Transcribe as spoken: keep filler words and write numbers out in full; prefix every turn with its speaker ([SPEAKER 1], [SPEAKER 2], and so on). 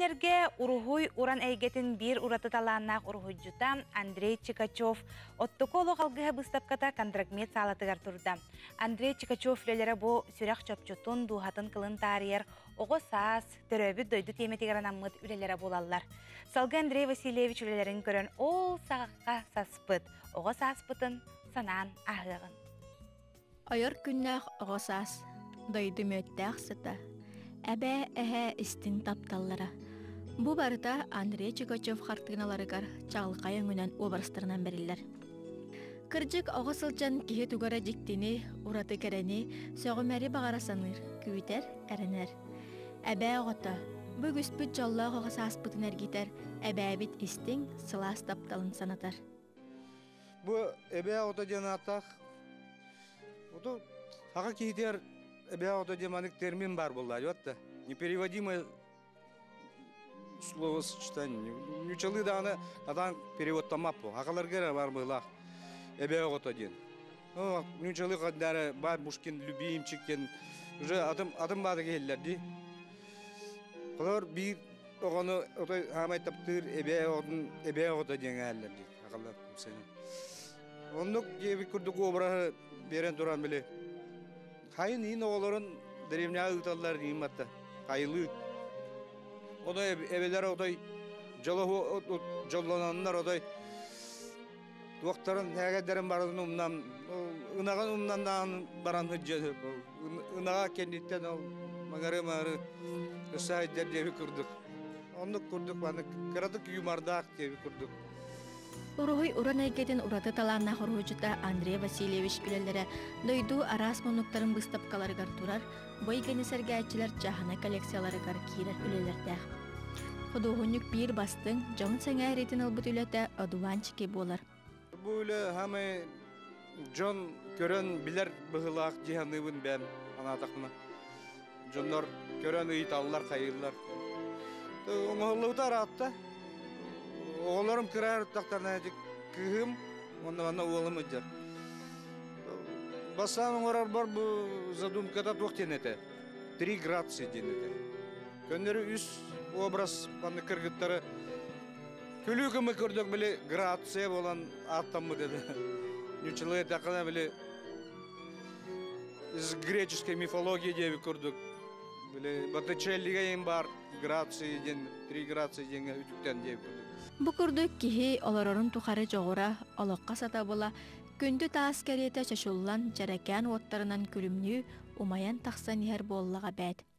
[SPEAKER 1] Кенерге уругуй уран эйгетин бир ураты талааннаах уругуйжута Андрей Чикачев оттоколу халгыха быстапката кондрагмет салатыгар турда. Андрей Чикачев лелері бу сүрек чөпчөтун дуhатын кылын тарияр, оғы саас, төрөбі дойду теметигеран аммыт үлелері болалар. Салгы Андрей Васильевич үлелерін көрін ол сағаққа саспыт, оғы сааспытын санаан ахығын.
[SPEAKER 2] Ойор күннәх оғы саас, дойду мөттәқ сыта. Әбә әһә истин тапталлара. Бу барыта Андрей Чикачев хартыгыналарыгар чағылқай өңінен обарыстарынан берілер. Кыржык оғы сылчан кихе тугара жиктини, ураты кәрәни, сөғымәри бағара саныр, күйітер, әрінер. Әбә оғыта, бүг үспіт жоллақ оғы сааспытын әргитер, әбә әбит истин сылас тапталын санатар.
[SPEAKER 3] Бу әбә оғыта жанатақ, оты хаға кейтер әбә оғыта деманик термин бар болар, йотта. Непереводимое словосочетание. Нючалы да аны адан переводтамап бұл. Хақаларгера бар бұлақ. Эбе оғыта ден. Нючалы қадары бар Пушкин, любимчиккен. Уже атым бады келдер де. Қолар бір оғаны хамай таптыр эбе оғыта ден әлдер де. Хақалар сені. Ондық ебі күрдік обырағы берен тұран біле. Қайын ең оғыларын дәревне ағыталар дейм атта. Қайылы. Одай эбелер одай жоллананlar одай Уақтарын әгәдерін барын умнан, ынаған умнан баран хүджеді. Ынаға кендеттен мағары-мағары үсайдер деби күрдік. Онық күрдік, баны кірадық юмардақ деби күрдік.
[SPEAKER 2] Уругуй уран әйгетін ураты таланна хорғучыта Андрей Васильевич үлелері дойду арас монуктарын быстапкаларыгар турар, бой генесерге әтчілер жахана коллекцияларыгар кирер үлелерді. Худуғынюк бір бастың, жоң сәңә ретін албыт үлеті одуванчыке болар.
[SPEAKER 3] Бу үлі хамы жон көрін білер бұғылақ жиғаныбын бәм анатақына. Жонлар көрін ұйталылар, қайылылар. Оңғылығыдар атта. Оғыларым кірәр тақтарына әдік күйім, онда-онда оғылым өдер. Басан оңғарар бар бұл задумкада тоқтен әті. Три градусы ден әті. Көндері үс образ баны кіргіттары Күлігімі көрдік білі градуция болан аттамы деді. Нючылы тақына білі из греческой мифологии деби көрдік. Білі Боттичеллиге ең бар градуция ден, три градуция денге үтіктен деби көрдік.
[SPEAKER 2] Бұ көрдік кихи оларорын тұқары жоғыра, олыққа сата бола, күнді таас кәреті шашулан жаракан оттарынан күлімні умаян тақсан ер боллаға бәд.